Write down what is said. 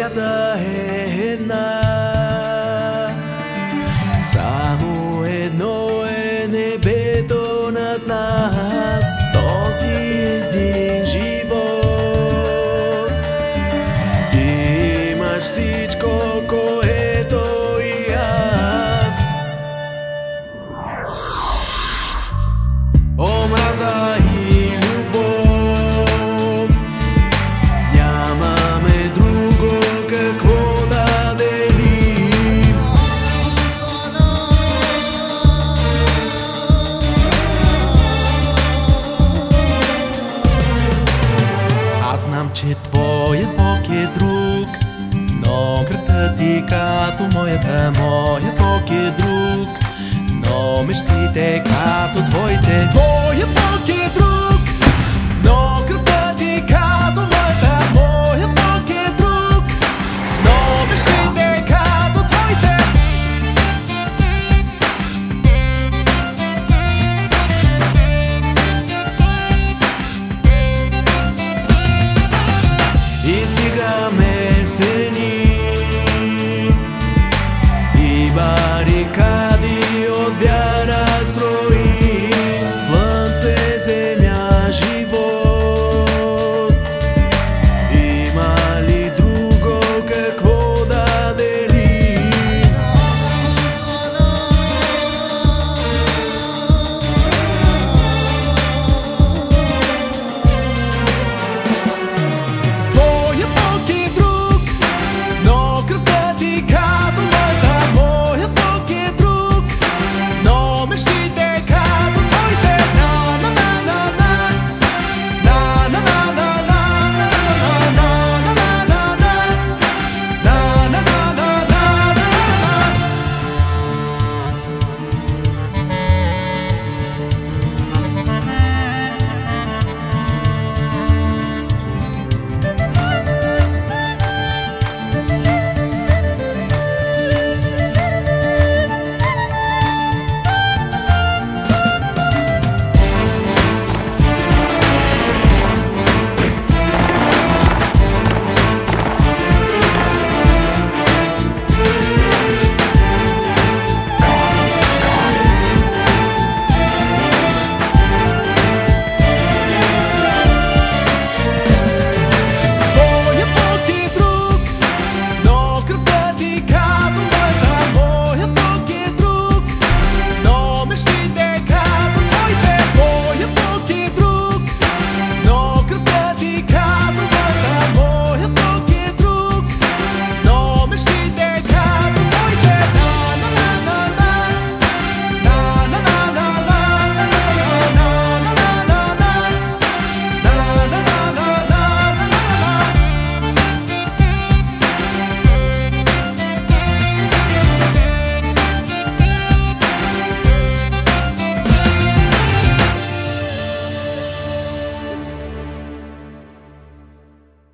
земята е една. Само едно е небето над нас, този един живот. Ти имаш всичко, което и аз. Омраза и любов, нямаме друго какво да делим. Аз знам, че твоя Бог е друг, но кръвта ти като моята, моя Бог е друг, но мечтите като твоите. Твоя Бог е